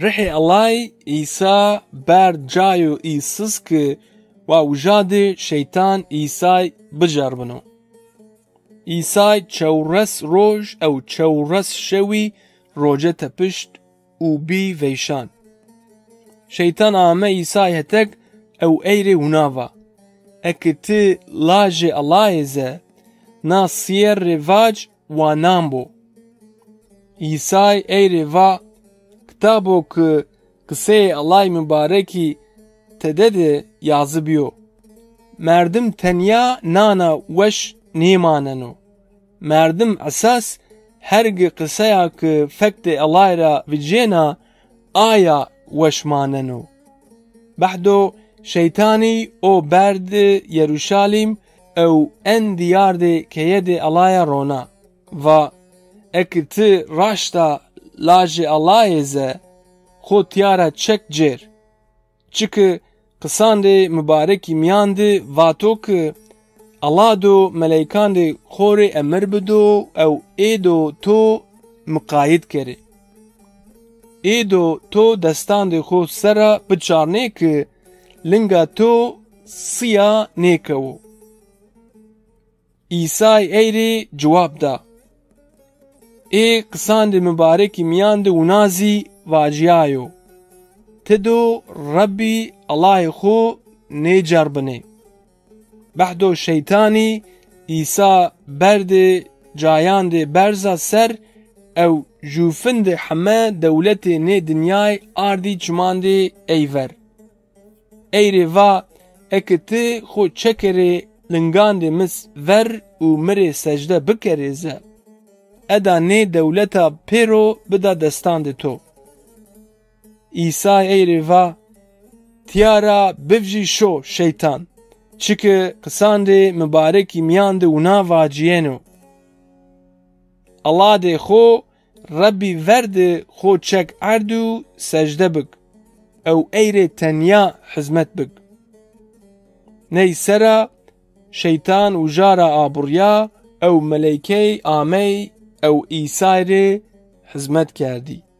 Rihê Allay Îsa ber cayo îsiz ki wawjadê şeytan Îsay biceribino. Îsay çewres roj ew çewres şewî roje te pişt û bî veyşan. Şeytan ame Îsay hetek ew eyrê hunava. Eke ti lajê Allayê ze na siyerê vac wanan bo. Îsay eyrê va kitabo ki qiseyê Allay mübarekî tede de yazıbiyo. Merdim tenya nana weş nêmaneno. Merdim esas hergi qiseya ki fektê Allay ra vicêna aya weşmaneno. Behdo şeytanî o berdi Yeruşalîm ew en diyar de keyedê Allaya rona. Va eke ti raşta lajê Allayê ze xo tiyara çek cêr. Çiki qisan de mübarekî miyan de vato ki Allah do meleykan de xorê emir bido ew êdo to miqayîd kere. Êdo to destan de xo sera biçarnê ki linga to siya nêkewo. İsay eyrê cewab da. Ê qisan de mübarekî miyan de winazî vaciyayo. Tido Rabbî Allayê xo nêceribine. Behdo şeytanî İsa berde cayan de berza ser ew jûfin de heme dewletê nê dinyayê ardî çiman de eyver. Eyrê va eke ti xo çekerê lingan de mis ver û mirê secde bikerê ze. Eda nê dewleta pêro bida destan de to. İsay eyrê va tiyara bivjî şo şeytan. Çiki qisan de mübarekî miyan de wina vaciyeno. Allah de xo Rabbî verdi xo çek erdû secde bik. Ew eyrê tenya hizmet bik. Ney sera şeytan û jara aburya ew meleykey amey ew İsay rê hizmet kerdî.